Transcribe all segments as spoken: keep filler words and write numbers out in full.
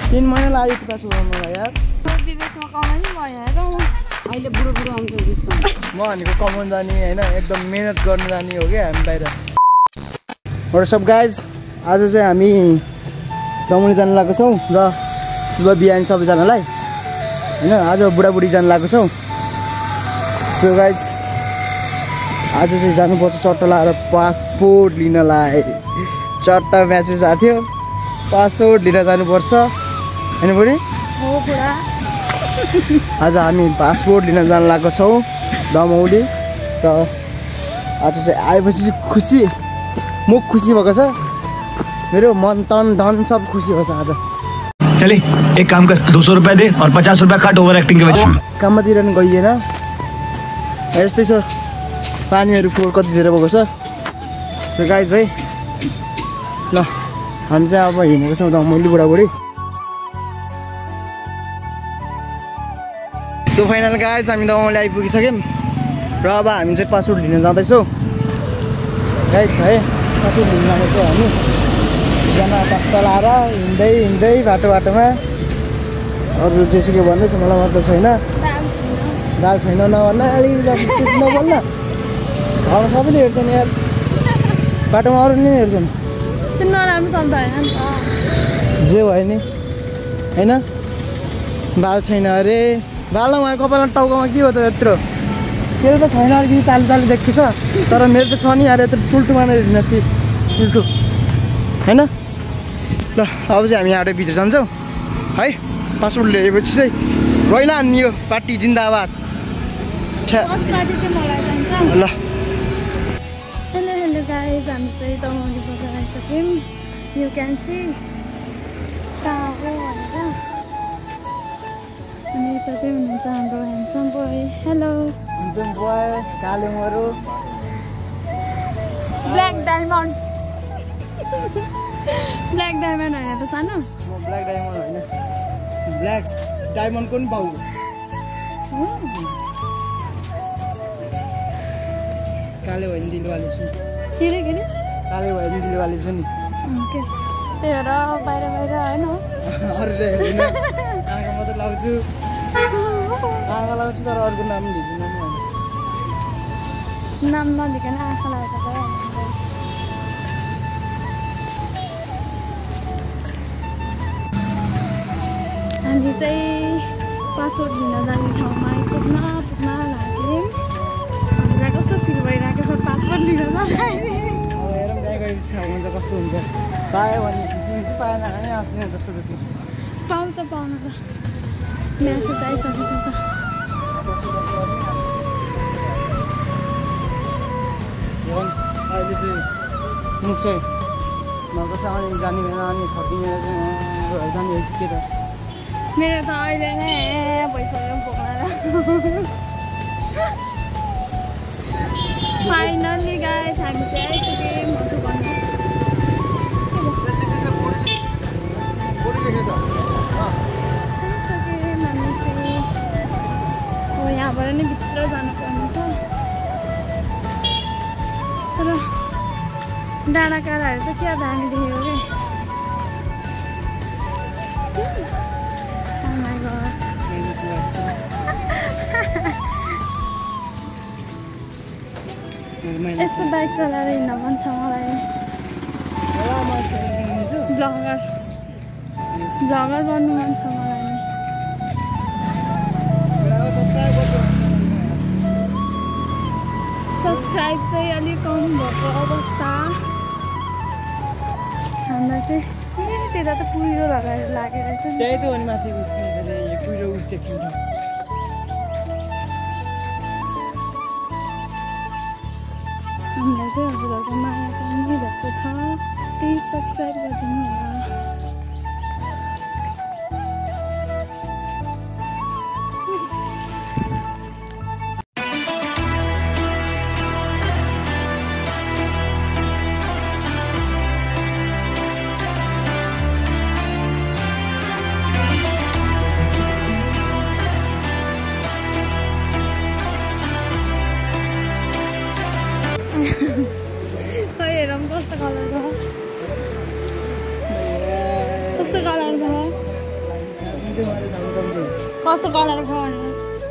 तीन महिना लाग्यो त्यो पासपोर्ट बनाउनलाई यार। विदेशमा कमाउनु भयो हेर अहिले बुढो बुढो आउँछ डिस्काउन्ट। म भनेको कमाउनु जाने होइन एकदम मेहनत गर्नु जाने हो क्या हामी बाहिर। व्हाट्सअप गाइज, आज चाहिँ हामी दमौली जान लागेको छौँ र शुभ बिहान सबैजनालाई होइन। आज बुढाबुढी जान लागेको छौँ। सो गाइज आज चाहिँ जानुपर्छ चट्टा लाएर पासपोर्ट लिनलाई। चट्टा म्यासेज आएको थियो पासपोर्ट लिन जानुपर्छ होइन बुढी? हो बुढा। आज हामी पासपोर्ट लिन जान लागेको छौँ दमौली। र आज चाहिँ आएपछि चाहिँ खुसी, मुख खुसी भएको छ, मेरो मन तन धन सब खुसी भएको छ आज। चले एक काम कर, दो सौ रुपया दे और पचास रुपया काट ओभर एक्टिंग के वजह। कामतिर नि गइएन यस्तै छ। पानीहरू फोहोर कति धेरै भएको छ। सो गाइज है ल हामी चाहिँ अब हिँडेको छौँ दमौली बुढाबुढी। सो फाइनल गाइज हामी दमौली आइपुगिसक्यौँ र अब हामी चाहिँ पासपोर्ट लिन जाँदैछौँ गाइज है। पासपोर्ट लिन जाँदैछौँ हामी एकजना टक्क लाएर हिँड्दै हिँड्दै बाटो बाटोमा। अरू जेसुकै भन्नुहोस् मलाई मतलब छैन, दाल छैन नभन्न, अलिक नभन्न। घरमा सबैले हेर्छन् यार, बाटोमा अरू नै हेर्छन्। त्यो नराम्रो शब्द होइन नि त, जे भयो नि होइन। बाल छैन अरे, बाल उहाँ कपालमा टाउकोमा के हो त यत्रो? मेरो त छैन, अलिकति तालु तालु देखिन्छ, तर मेरो त छ नि यार यत्रो टुल्टु मानेर हिँड्नुहोस् टुल्टु होइन। ल अब चाहिँ हामी आएर भित्र जान्छौँ है। पासपोर्ट ल्याएपछि चाहिँ रहिला नि यो पार्टी जिन्दाबाद। ल हेलो हेलो गाइज, हामी चाहिँ दमौली बजार आइसक्यौँ। यु क्यान सी कहाँ हो भनेर। अनि यता चाहिँ हुनुहुन्छ हाम्रो handsome boy. Hello handsome boy, काले मरो, ब्ल्याक डायमन्ड। ब्ल्याक डायमन्ड होइन त सानो? म ब्ल्याक डायमन्ड होइन, ब्ल्याक डायमन्डको नि बाउ। काले भयो नि दिलवाले छु। के अरे के अरे? काले भयो नि दिलवाले छु नि। त्यही भएर बाहिर बाहिर होइन अरूले हेर्दिनँ, आँखा मात्रै लाउँछु, आँखा लाउँछु तर अरूको नाम लिँदिनँ म। नाम नलिकन आँखा लागेको भयो। हामी चाहिँ पासपोर्ट लिन जाने ठाउँमा पुग्न पुग्न लाग्यौँ। हजुरलाई कस्तो फिल भइरहेको छ पासपोर्ट लिन जाँदाखेरि? अब हेरौँ त्यहाँ गएपछि थाहा हुन्छ कस्तो हुन्छ। पायो भने खुसी हुन्छ, पाएन भने हाँस्ने जस्तो जस्तो पाउँछ पाउन त। म्यासेज आइसकेछ त। अहिले चाहिँ मुख चाहिँ नभएको छ अनि जाने भएन अनि फर्किने जाने हो के त। मेरो त अहिले नै भइसक्यो पुग्न। फाइनली गाइस हामी चाहिँ आइपुग्यौँ। हजुर भन्नु हामी चाहिँ हो यहाँबाट नै भित्र जानुपर्ने छ। तर डाँडा काँडाहरू चाहिँ क्या दामी देखेको क्या। यस्तो बाइक चलाएर हिँड्न मन छ मलाई। ब्लगर ब्लगर बन्नु मन छ मलाई नि। सब्सक्राइब चाहिँ अलिक कम भएको अवस्था। हामीलाई चाहिँ त्यता त कुहिरो लगाएर लागेर चाहिँ त्यही त हो नि माथि उस्किन्छ कुहिरो उस देखिन्छ। हामीलाई चाहिँ हजुरहरूको माया कमी भएको छ, प्लिज सब्सक्राइब गरिदिनु होला। हेरौँ कस्तो कलरको चाहिँ मैले धाउँ चाहिँ कस्तो कलरको भनेको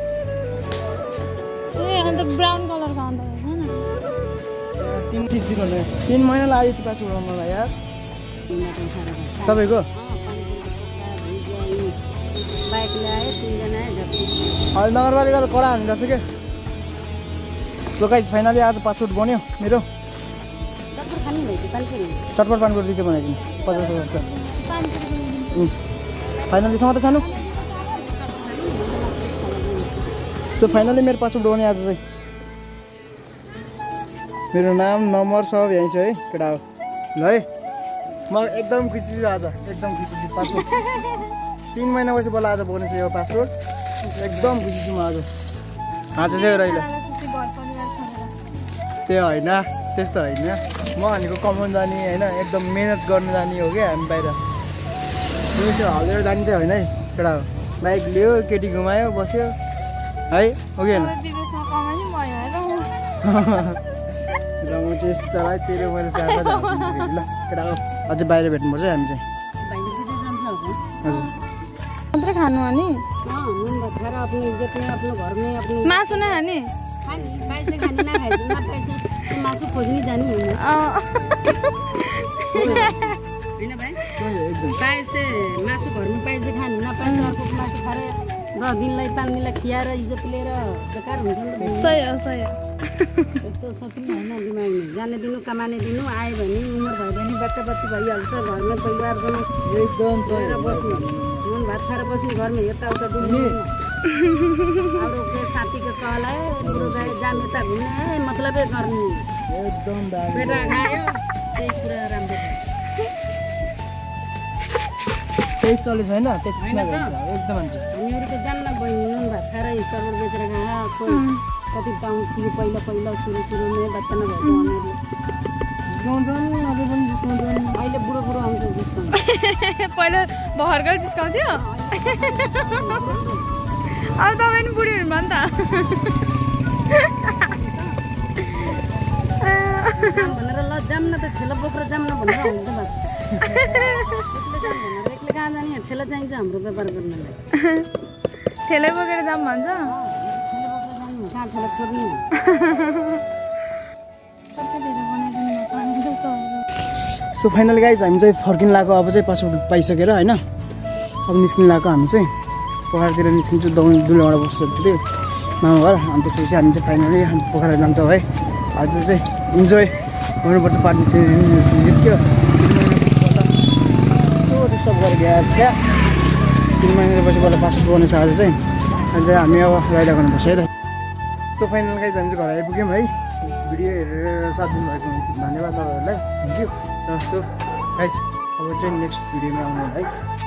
ए अन्त ब्राउन कलरको अन्त रहेछ न तिन तिस दिन होला तिन महिना लाग्यो त्यो पासपोर्ट बनाउनलाई यार तपाईँको बाइक ल्यायो तिनजना आयो अहिले नगरपालिकाले कडा हानिरहेको छ क्या सो गाइस फाइनली आज पासपोर्ट बन्यो मेरो चटपट पानीको दुईवटा बनाइदिनु पचास पचासको फाइनली समात सानो सो फाइनली मेरो पासपोर्ट बन्यो आज चाहिँ मेरो नाम नम्बर सब यहीँ छ है केटा हो ल है म एकदम खुसी छु आज एकदम खुसी छु पासपोर्ट तीन महिना पछि बल्ल आज बनेछ यो पासपोर्ट एकदम खुसी छु म आज आज चाहिँ रहिला त्यो होइन त्यस्तो होइन म भनेको कमाउनु जाने होइन एकदम मेहनत गर्नु जाने हो क्या हामी बाहिर त्यो हलेर जाने चाहिँ होइन है केटा हो बाइक लियो केटी घुमायो बस्यो है हो कि होइन र म चाहिँ यस्तोलाई तेरो मैले साथमा ल केटा हो अझै बाहिर भेट्नुपर्छ है हामी चाहिँ हजुर मात्रै खानु हो नि मासु नै खाने मासु खोज्ने जाने होइन भाइ पाए चाहिँ मासु घरमा पाए चाहिँ खाने नपाए चाहिँ अर्को मासु खाएर दस दिनलाई पाँच दिनलाई खियाएर इज्जत लिएर बेकार हुन्छ नि त सही हो सही हो यस्तो सोच्ने होइन दिमागमा जाने दिनु कमाने दिनु आयो भने उमेर भयो भने बच्चा बच्ची भइहाल्छ घरमा परिवारसँग एकदम गएर बस्ने नुन भात खाएर बस्ने घरमा यताउता डुल्ने अरू के साथीको कहलाए बुढो गाई जाम यता घुम्ने मतलबै गर्ने एकदम बेटा खायो त्यही कुरा राम्रो तेइस चल्लिस होइन तेत्तिसमा एकदम हुन्छ हामीहरू त जान्न बहिनी नुन भात खाएर चरबड बेचेर खायो कोही कति गाउँ थियो पहिला पहिला सुरु सुरुमै बच्चा नभएको उनीहरूले डिस्काउन्ट छ नि अझै पनि डिस्काउन्ट छ नि अहिले बुढो बुढो आउँछ डिस्काउन्ट पहिला भर्खर जिस्काउँथ्यो अब तपाईँ नि बुढी हुनुभयो नि त भनेर ल जाम न त ठेला बोकेर जाम न भनेर हुन्छ बात एक्लै कहाँ जाने ठेला चाहिन्छ हाम्रो व्यापार गर्नलाई ठेलै बोकेर जाम भन्छ कहाँ ठेला छोड्ने सो फाइनल गाइज हामी चाहिँ फर्किन लागेको अब चाहिँ पासपोर्ट पाइसकेर होइन अब निस्किन लागेको हामी चाहिँ पोखरातिर निस्किन्छौँ दौड दुलबाट बस्छु त्यो मामा घर अनि त्यसपछि हामी चाहिँ फाइनली पोखरा जान्छौँ है आज चाहिँ इन्जोय गर्नुपर्छ पार्टी निस्क्यो डिस्टर्ब गरेर गएर छ्या तिन महिनापछि बल्ल पासपोर्ट बनेछ आज चाहिँ अनि चाहिँ हामी अब राइड गर्नुपर्छ है त सो फाइनल गाइज हामी चाहिँ घर आइपुग्यौँ है भिडियो हेरेर साथ दिनुभएको धन्यवाद तपाईँहरूलाई थ्याङ्क यू र सो गाइज अब चाहिँ नेक्स्ट भिडियोमा आउनु है